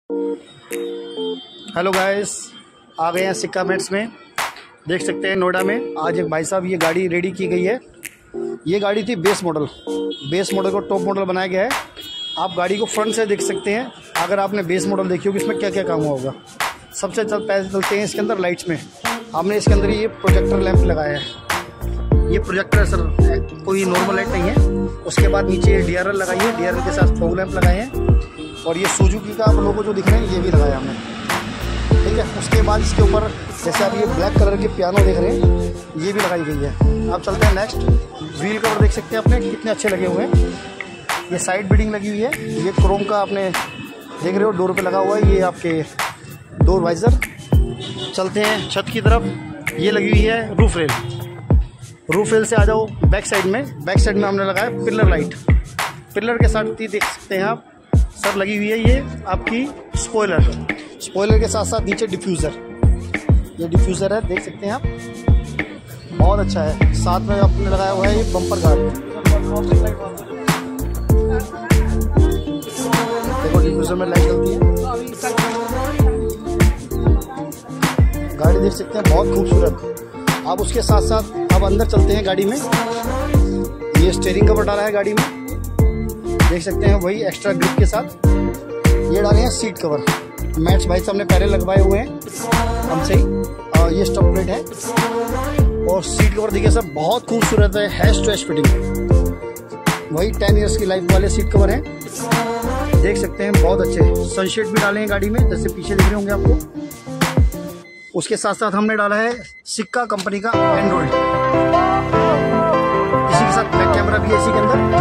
Hello guys, आ गए हैं सिक्का मेट्स में। देख सकते हैं नोएडा में आज एक भाई साहब ये गाड़ी रेडी की गई है। ये गाड़ी थी बेस मॉडल को टॉप मॉडल बनाया गया है। आप गाड़ी को फ्रंट से देख सकते हैं। अगर आपने बेस मॉडल देखी होगी इसमें क्या क्या काम हुआ होगा। सबसे पहले चलते हैं इसके अंदर लाइट्स में। हमने इसके अंदर ये प्रोजेक्टर लैंप लगाया है। ये प्रोजेक्टर सर कोई नॉर्मल लाइट नहीं है। उसके बाद नीचे DRL लगाई है, DRL के साथ फॉग लैंप लगाए हैं और ये सुजुकी का आप लोगों जो दिख रहे हैं ये भी लगाया हमने, ठीक है। उसके बाद इसके ऊपर जैसे आप ये ब्लैक कलर के पियानो देख रहे हैं ये भी लगाई गई है। आप चलते हैं नेक्स्ट। व्हील कवर देख सकते हैं अपने कितने अच्छे लगे हुए हैं। ये साइड बीडिंग लगी हुई है। ये क्रोम का आपने देख रहे हो डोर पे लगा हुआ है, ये आपके डोर वाइजर। चलते हैं छत की तरफ। ये लगी हुई है रूफ रेल से आ जाओ बैक साइड में हमने लगाया पिलर लाइट। पिलर के साथ ही देख सकते हैं आप सर लगी हुई है ये आपकी स्पॉइलर के साथ साथ नीचे डिफ्यूज़र, ये डिफ्यूज़र है देख सकते हैं आप, बहुत अच्छा है। साथ में आपने लगाया हुआ है ये बम्पर गार्ड। देखो डिफ्यूज़र में लाइट जलती है। गाड़ी देख सकते हैं बहुत खूबसूरत। अब उसके साथ साथ अब अंदर चलते हैं गाड़ी में। ये स्टीयरिंग कवर डाला है गाड़ी में, देख सकते हैं वही एक्स्ट्रा ग्रिप के साथ। ये डाले हैं सीट कवर। मैट्स भाई साहब ने पहले लगवाए हुए हैं हमसे ही। ये स्टॉप प्लेट है और सीट कवर देखिए सर बहुत खूबसूरत है। हैश टू हैश फिटिंग, वही 10 ईयर्स की लाइफ वाले सीट कवर हैं, देख सकते हैं बहुत अच्छे। सनशेड भी डाले हैं गाड़ी में जैसे पीछे दिख रहे होंगे आपको। उसके साथ साथ हमने डाला है सिक्का कंपनी का एंड्रॉइड। इसी के साथ बैक कैमरा भी है इसी के अंदर।